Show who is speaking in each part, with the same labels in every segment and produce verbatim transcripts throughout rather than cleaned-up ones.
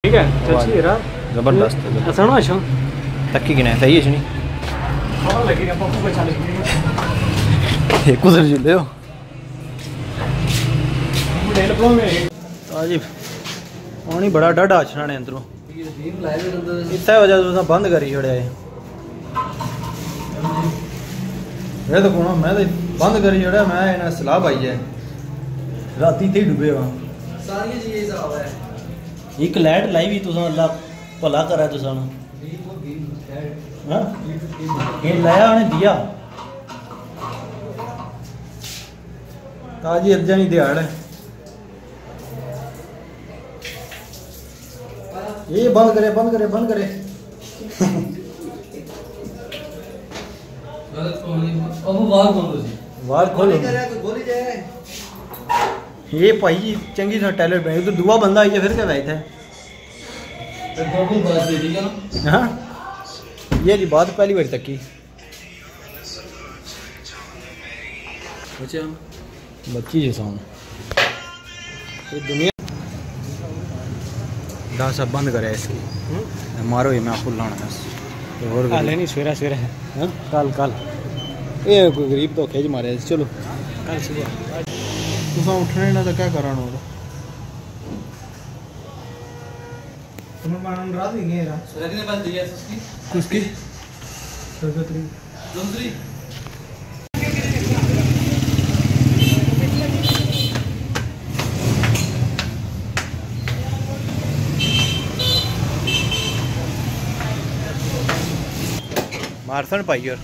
Speaker 1: ठीक है चल हीरा
Speaker 2: जबरदस्त है
Speaker 1: असना अच्छा
Speaker 2: तक्की किने सही है नहीं
Speaker 1: खबर लगी रे पप्पू बचा लगी
Speaker 2: ये कुदर जुले हो
Speaker 1: डेल प्रो में
Speaker 2: हां जी पानी बड़ा डाढ़ा छना ने अंदरों इतना वजह से बंद करी छोड़िया है मैं तो कोना मैं तो बंद करी छोड़िया मैं इन्हें सलाह पाई है राती थे डूबे वहां सारी चीजें हिसाब है एक लाइट लाई भी तुसा अल्लाह भला करा तुसा नु हां ये लाया ने दिया ताजी अज्जा नहीं दिहाड़ है ये बंद करे बंद करे बंद करे
Speaker 3: अब वाल खोलो जी
Speaker 2: वाल खोलो गोली जाए ये भाई जी चंगी तरह टैलेंट बने तो दुआ बंदा आई है फिर क्या बैठ है हाँ ये जी बात पहली बार तक की बच्ची जैसा हूँ ये दुनिया दास सब बंद करे इसकी मारो ये मैं आपको लाना बस और
Speaker 1: नहीं सवेरा सवेरा है
Speaker 2: कल कल ये कोई गरीब तो खेज मारे चलो
Speaker 1: कल सुबह
Speaker 2: तुसा उठने ना तो क्या कराना होगा तुम्हें मालूम रात ही गए रहा
Speaker 3: सर ने बस दिया उसकी
Speaker 2: किसकी सरगतरी
Speaker 3: दूसरी
Speaker 2: मारसन भाई और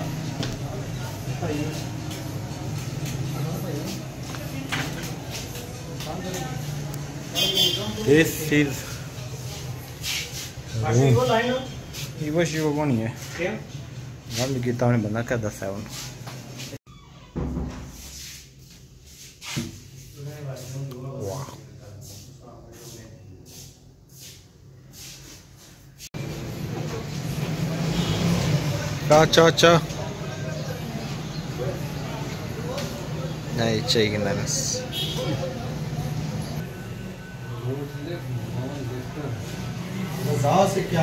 Speaker 2: This is Ivo Shivo कौन है? गल कीता उन्हें बंदा क्या दसा है उन्हें अच्छा अच्छा नहीं चाहिए ना बस से क्या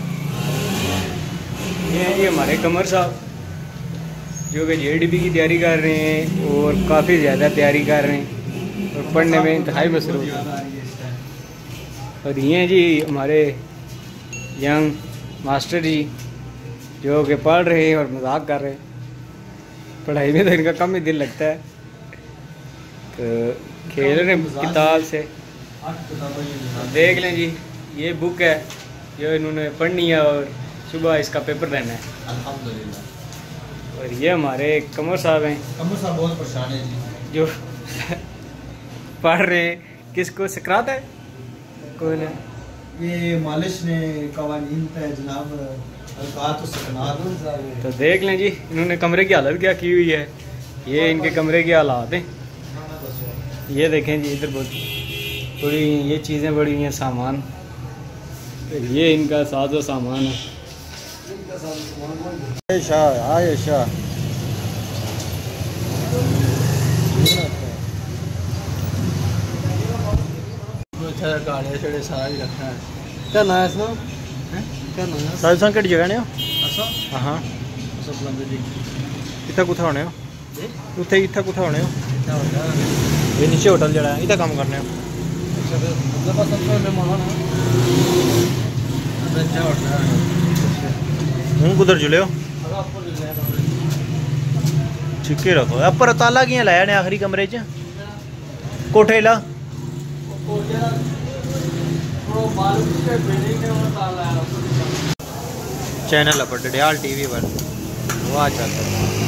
Speaker 1: ये ये हमारे कमर साहब जो कि जेडीपी की तैयारी कर रहे हैं और काफ़ी ज़्यादा तैयारी कर रहे हैं और पढ़ने में इंतहाई मसरूफ और ये जी हमारे यंग मास्टर जी जो कि पढ़ रहे हैं और मजाक कर रहे हैं पढ़ाई में तो इनका कम ही दिल लगता है तो खेल रहे किताब से देख लें जी ये बुक है जो इन्होंने पढ़नी है और सुबह इसका पेपर देना है अल्हम्दुलिल्लाह। और ये हमारे कमर साहब हैं
Speaker 2: कमर साहब बहुत परेशान है जी
Speaker 1: जो पढ़ रहे हैं किसको सकरात है कौन है
Speaker 2: ये मालिश ने कवानीन पे जनाब
Speaker 1: तो देख लें जी इन्होंने कमरे की हालत क्या की हुई है ये इनके कमरे की हालात हैं ये देखें जी इधर बहुत थोड़ी ये चीज़ें बड़ी हुई हैं सामान ये इनका साजो सामान है
Speaker 2: शाह आए शाह क्या ना है इसमें साइंस केड़ी जगह ने हां हां इतना कुछ होने हो उथे इतना कुछ होने हो ये नीचे होटल जड़ा है इतना काम करने हो हूँ कुधर जुले हो छिके रखो अपर ताला कियां लाया ने आखिरी कमरे च कोठे ला चैनल पर डडियाल टीवी पर वाह चलता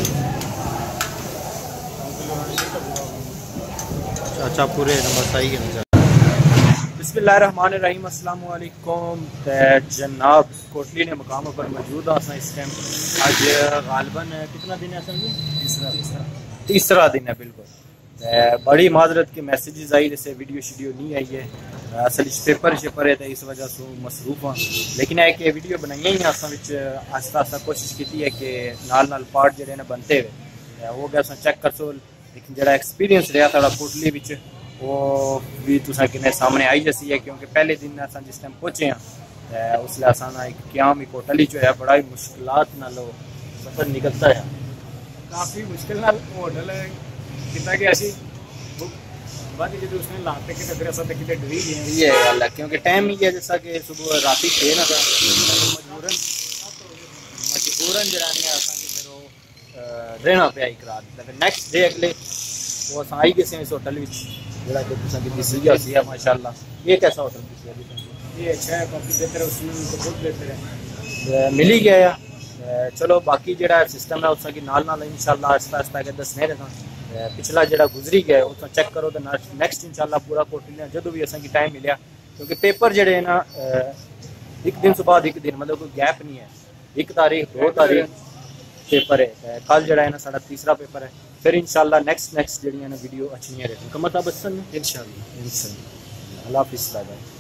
Speaker 2: चाचा पूरे नंबर सही है बिस्मिल्लाहिर्रहमानिर्रहीम अस्सलाम वालेकुम जनाब कोटली ने मकाम पर मौजूद है इस टाइम आज गालबन कितना दिन है असल में तीसरा तीसरा दिन है बिल्कुल बड़ी माजरत के मैसेजेस आई जैसे वीडियो शीडियो नहीं आई है असल पेपर शेपर है तो इस वजह से मसरूफ हाँ लेकिन है कि वीडियो बनाई ही असा आस्ता आस्ता कोशिश की है कि नाल नाल पार्ट जो बनते हुए वो गया चेक कर सो लेकिन जरा एक्सपीरियंस रहा साढ़ा कोटली वो भी तुसा किने सामने आई जैसी है, क्योंकि पहले दिन असां जिस टाइम पहुंचे हैं उसले असां एक क्याम एक होटल ही जो है बड़ा ही मुश्किलात नाल सफर निकलता है।
Speaker 4: काफ़ी मुश्किल नाल होटल कितना गया सी बुक बाद जो उसने लाते के अगर असा किते डरी गए
Speaker 2: ये गल है, क्योंकि टाइम ही है जैसा कि सुबह रात छे ना था, मजबूरन मजबूरन जरा ने असां की फिर वो रहना पे एक रात, लेकिन नेक्स्ट डे अगले वो असां आई गए इस होटल विच जरा कि तुसा की दिसी गया सी माशाल्लाह। ये कैसा होटल दिसी अभी?
Speaker 4: ये अच्छा है, काफ़ी बेहतर है, उसमें तो बहुत बेहतर है,
Speaker 2: मिल ही गया है। चलो बाकी जड़ा सिस्टम है उसका कि नाल नाल इंशाल्लाह आस्ता आस्ता के दसने रहना। पिछला जड़ा गुजरी गया उसका चेक करो तो नेक्स्ट इंशाल्लाह पूरा कोटिल जो भी असें टाइम मिले, क्योंकि पेपर जड़े है ना एक दिन से बाद एक दिन मतलब कोई गैप नहीं है, एक तारीख दो तारीख पेपर है, कल जड़ा है ना साढ़ा तीसरा पेपर है, फिर इंशाल्लाह नेक्स्ट नेक्स्ट जड़ी है ना वीडियो अच्छी नहीं रहती कमर साहब इंशाल्लाह इंशाल्लाह। अल्लाह हाफिज़।